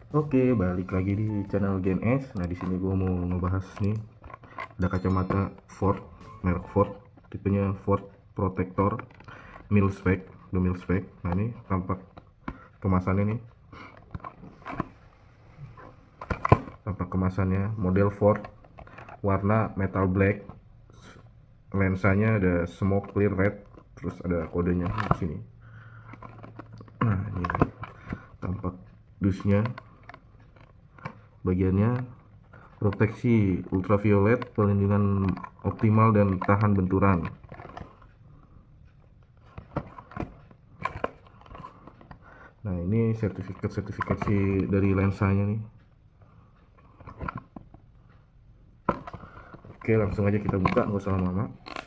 Oke, balik lagi di channel Gen S. Nah, di sini gue mau ngebahas nih, ada kacamata Ford, merek Ford, tipenya Ford Protector mil spec, the mil spec. Nah, ini tampak kemasannya nih, tampak kemasannya model Ford, warna metal black, lensanya ada smoke clear red, terus ada kodenya di sini. Nah, ini tampak dusnya, bagiannya proteksi ultraviolet, perlindungan optimal dan tahan benturan. Nah, ini sertifikasi dari lensanya nih. Oke, langsung aja kita buka, nggak usah lama-lama.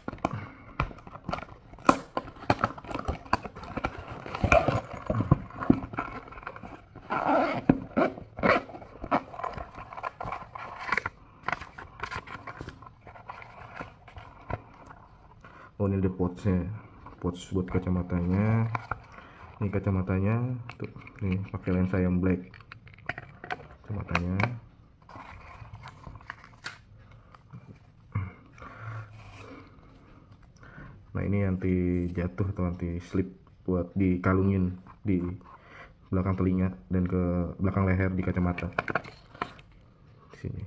Oh, ini ada pouchnya, pouch buat kacamatanya. Ini kacamatanya tuh, nih pakai lensa yang black kacamatanya. Nah, ini anti jatuh atau anti slip buat dikalungin di belakang telinga dan ke belakang leher di kacamata di sini.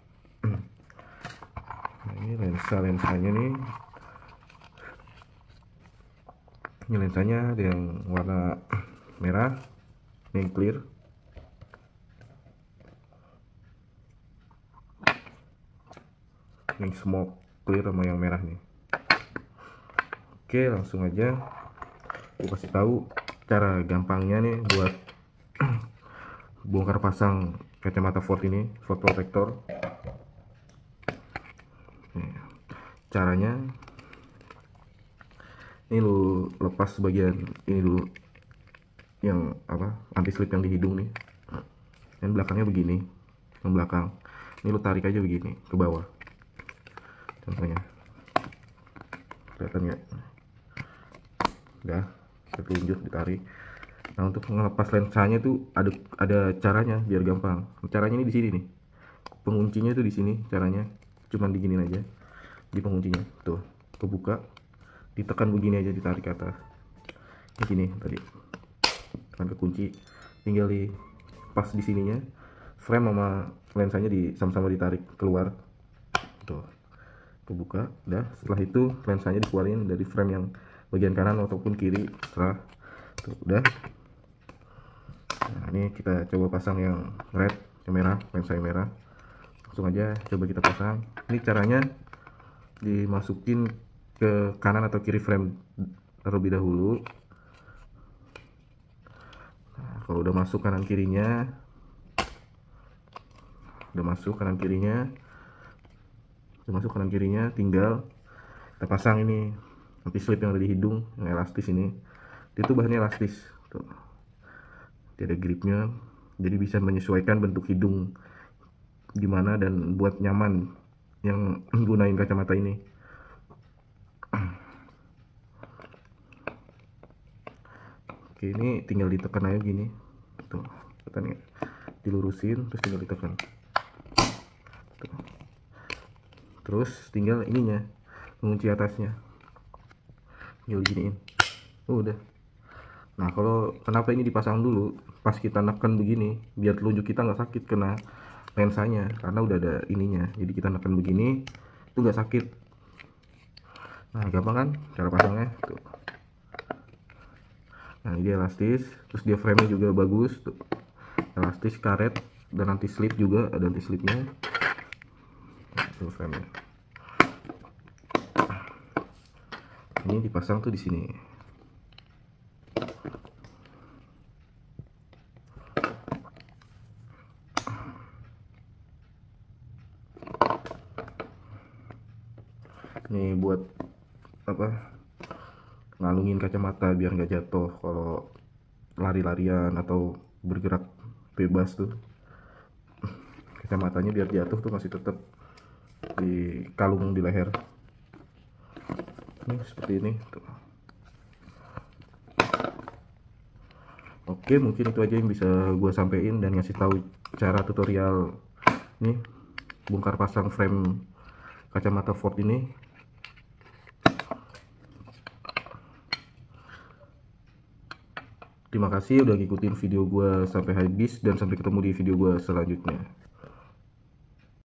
Nah, ini lensanya nih. Ini lensanya ada yang warna merah, yang clear. Yang smoke clear sama yang merah nih. Oke, langsung aja aku kasih tahu cara gampangnya nih buat bongkar pasang kacamata Ford ini, Ford Protector. Caranya, ini lu lepas bagian ini dulu, yang apa, anti slip yang di hidung nih, dan belakangnya begini, yang belakang ini lu tarik aja begini ke bawah, contohnya kelihatan nggak? Udah ketunjuk, ditarik. Nah, untuk ngelepas lensanya tuh ada caranya biar gampang. Caranya ini di sini nih, penguncinya tuh di sini. Caranya cuman diginin aja di penguncinya tuh, kebuka, ditekan begini aja, ditarik ke atas. Ini sini tadi tekan ke kunci, tinggal di pas di sininya, frame sama lensanya di sama-sama ditarik keluar tuh, kebuka. Udah, setelah itu lensanya dikeluarin dari frame yang bagian kanan ataupun kiri, setelah tuh udah. Nah, ini kita coba pasang yang red, yang merah, lensa yang merah. Langsung aja coba kita pasang. Ini caranya dimasukin ke kanan atau kiri frame terlebih dahulu. Nah, kalau udah masuk kanan kirinya, tinggal kita pasang ini anti slip yang ada di hidung, yang elastis ini. Dia tuh bahannya elastis tuh, dia ada gripnya, jadi bisa menyesuaikan bentuk hidung gimana dan buat nyaman yang gunain kacamata ini. Oke, ini tinggal ditekan aja gini tuh, tekan ya, dilurusin terus tinggal ditekan tuh. Terus tinggal ininya, mengunci atasnya, tinggal giniin. Udah. Nah, kalau kenapa ini dipasang dulu pas kita neken begini, biar telunjuk kita nggak sakit kena lensanya, karena udah ada ininya, jadi kita neken begini itu nggak sakit. Nah, gampang kan cara pasangnya tuh. Nah, ini dia elastis, terus dia frame-nya juga bagus tuh, elastis, karet, dan anti slip juga, ada anti slipnya tuh frame-nya. Ini dipasang tuh di sini. Ini buat apa, ngalungin kacamata biar nggak jatuh kalau lari-larian atau bergerak bebas tuh, kacamatanya biar jatuh tuh masih tetap di kalung di leher. Ini seperti ini tuh. Oke, mungkin itu aja yang bisa gue sampein dan ngasih tahu cara tutorial nih bongkar pasang frame kacamata Ford ini. Terima kasih udah ngikutin video gue sampai habis dan sampai ketemu di video gue selanjutnya.